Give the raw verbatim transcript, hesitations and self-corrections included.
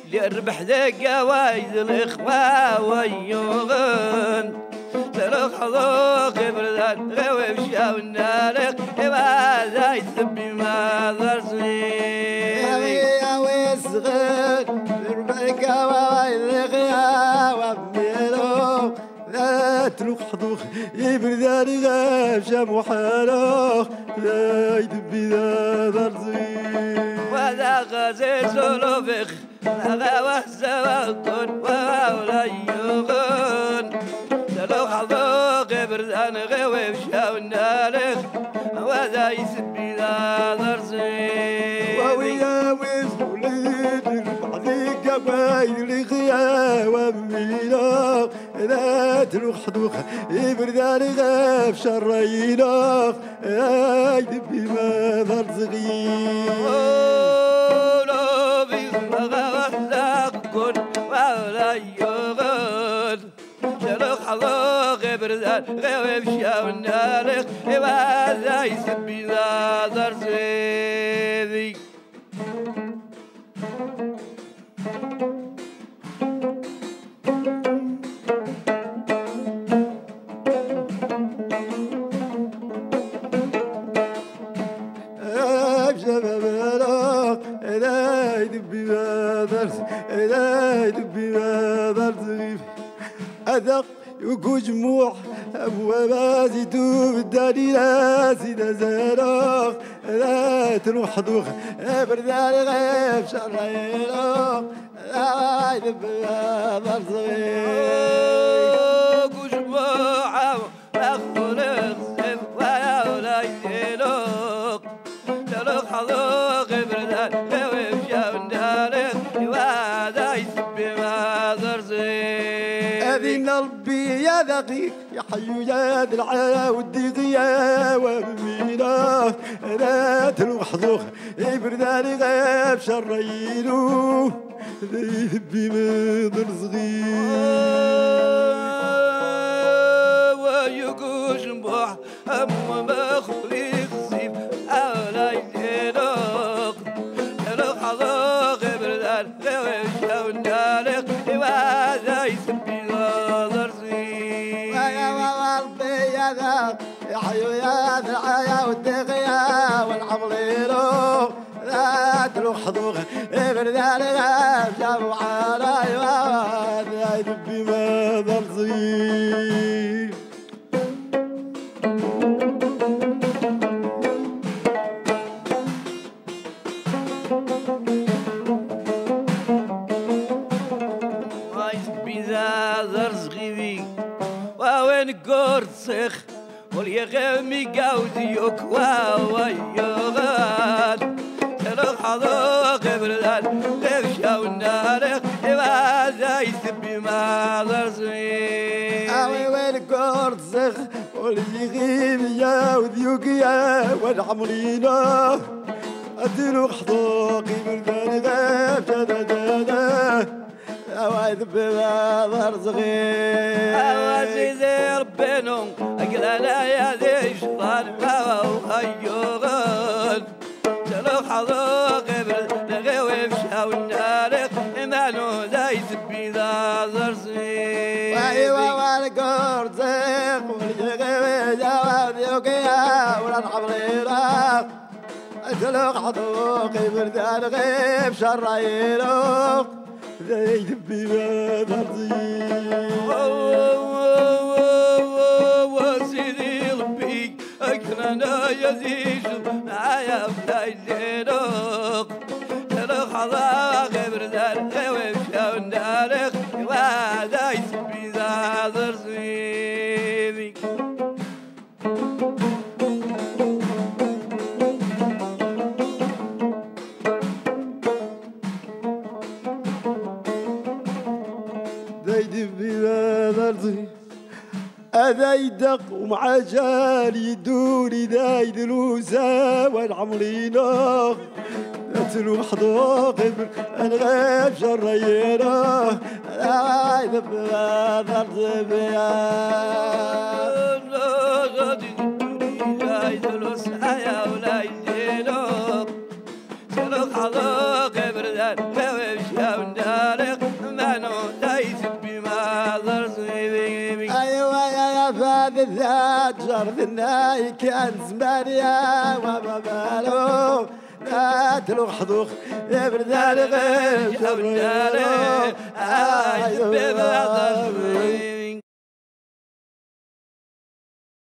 ليربح ذا وايد الإخوة ويوغن تلوخ حظوق بردان غوي بشاو النالق إبا يثبي ما ذرسي يا ويسغن ليربح وايد الإخوة ويوغن لا تلوخ حظوق بردان غوي بشاو حالوخ لا يثبي ما ذرسي وذا غزي سلوفخ غوا الزواقون ولا يغن لو حظوق بردان غوي بشاو النالخ وذا يسبي ذا ضرسي ويا ويزولد بعدك قبايل الغيا ومينا لا تلوخ حدوخ بردان غاب شرينا يدبي ما ضرزغي ولا يغن شلوخ حظوق بردان غوي بشاو النالخ وذا يسبي ذا ضرسي لا يدبي ما درس لا يدبي ما درس أذق يكو جموع أبواب زيتو بالداري لا سيدا زيروخ لا تروح حدوخ بردان غيب شريروخ لا يدبي ما درس يكو جموع أخذ الخزف ولا يديلوك تلوخ حظوق بردان غوي بشاو النالخ وذا يسبي ما ضرسي أذن ربي يا دقيق يا حي يا دلعا والدقيا ومينا لا تلوخ حظوخ بردان غيب شرينو ذيبي من ضرزغي ويقوش مبوح أم مخلي خصيب أولا يدينوك تلوخ حظوخ بردان غوي بشاو النالخ وذا يسبي ذا ضرسي يا ربي يا ذا يا حي يا دلعا والدقيا والعملينو لا تلوخ حظوخ بردان غيب جابوا عالاي وذا يدبي ما ضرزي وين قرصخ واليغمي قاوديوك ويغان تلوخ حظوق بردان غيبشا والنالخ وذا يثبي ما ضرسي اوي وين قرصخ واليغمي قاوديوك والعمرينا تلوخ حظوق بردان غيبشا دادا أوايد بما ضرزغي أوازي ذي ربينو أقلنا يا ذي شطان وهيوغن تلوخ حظوق بردغوي بشاو النالخ إمانو ذا يثبي ذا ضرسي وأيوا والقرزق واليغوي جواب يوكيا والعمرينا تلوخ حظوق بردان غيب شرينوك زيد بما ضرزي وسيدي ربي أكرنا يزيج معايا بلايلينوك تلوخ حظوق بردان غوي بشاو النالخ وذا يسبي ذا ضرسي هذا يدق ومع جال يدوري ذا يدلوسا والعمرينا تلو حضوق الغيب شرينا لا يدبر ضرب بيا لا يدلوس يا ولا يدلوك تلو حضوق بردان غيب شاونا ثناي كان زمانيا وما بالو لا تلوخ حضوخ يا بردالي غير يا بردالي آه يا بردالي